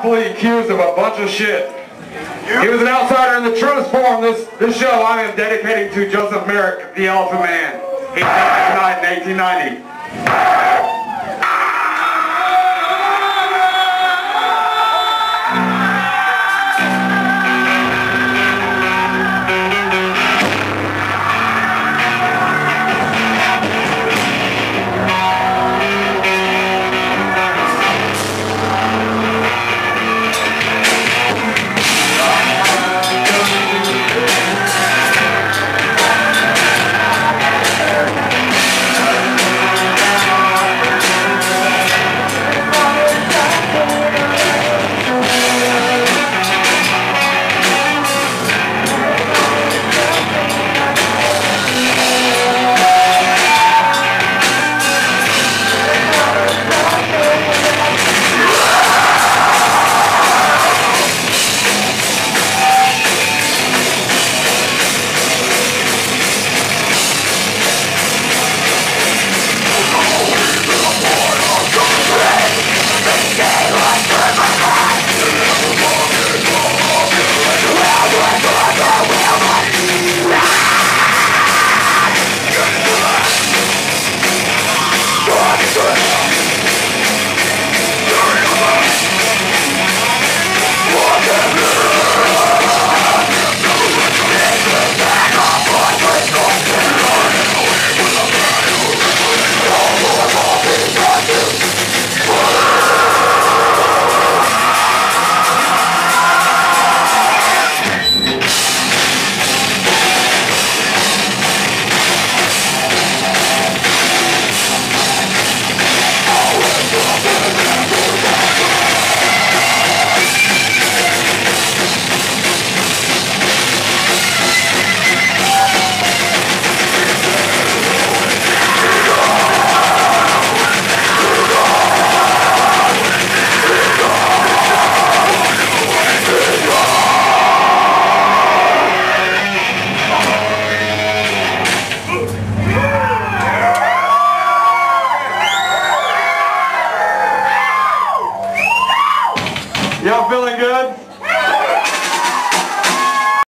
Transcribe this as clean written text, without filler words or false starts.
wrongfully accused of a bunch of shit. He was an outsider in the truest form. This show I am dedicating to Joseph Merrick, the Elephant Man. He died tonight in 1890.